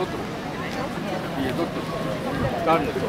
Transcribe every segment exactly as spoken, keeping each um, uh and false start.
otro. Y el otro. Carne todo.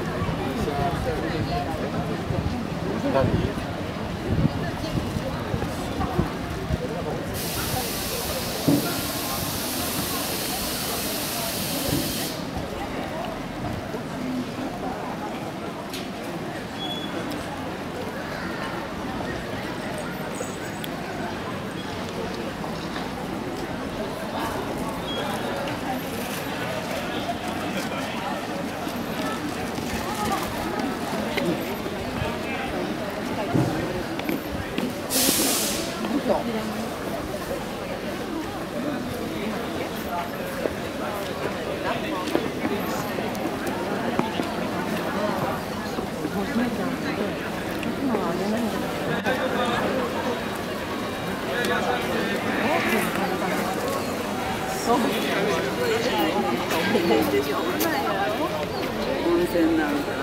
温泉なんか。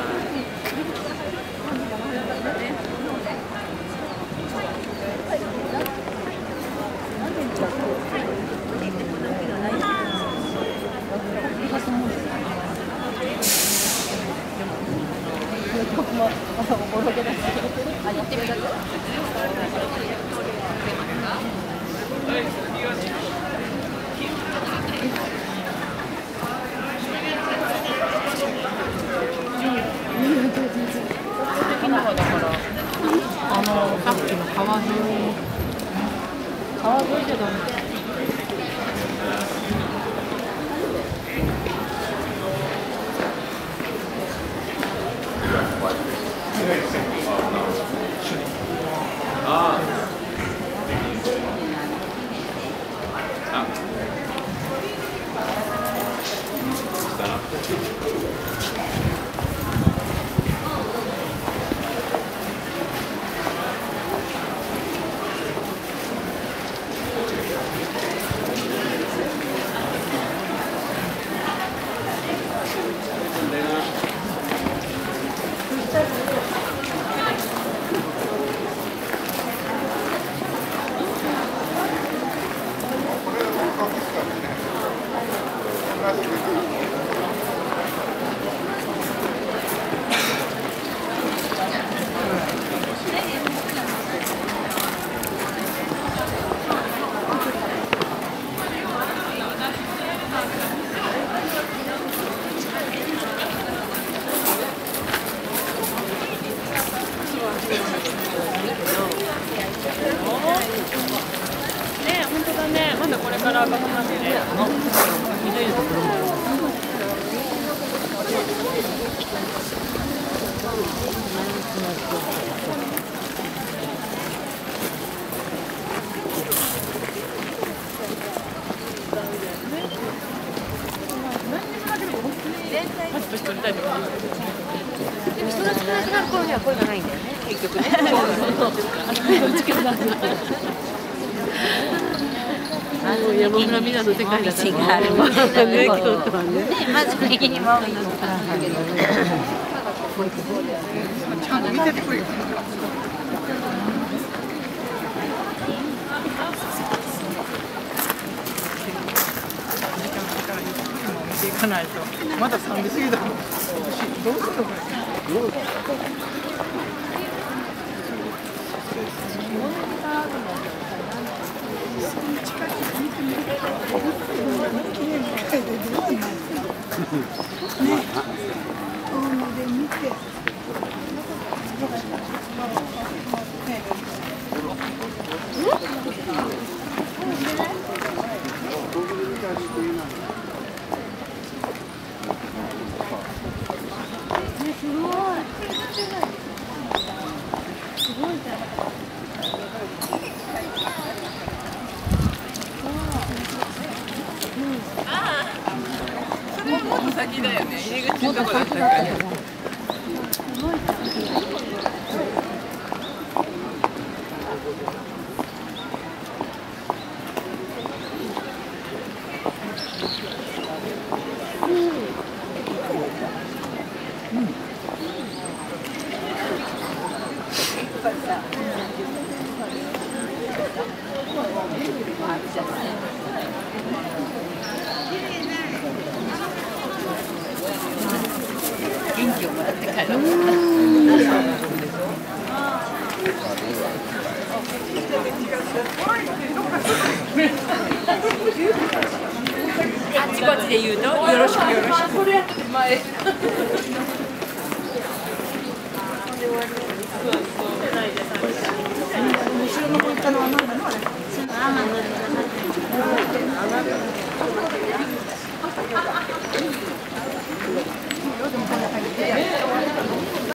あのさっきの川沿い川沿いでだね。ね、本当だね。まだこれから赤くなってね。緑のところも。パチパチ取りたいとか。でも人が少なくなる頃にはこれがないんだよね。結局ね。あの山村美奈の世界だから。があるもんね。京都はね。まず右にもいいのかなけど。ちゃんと見ててくれよ。行かないとまださんじ過ぎだもん。どうするのこれ。先だよね。入り口のとこだったからね。うん。 いな。あっちこっちで言うとよろしくよろしく。前。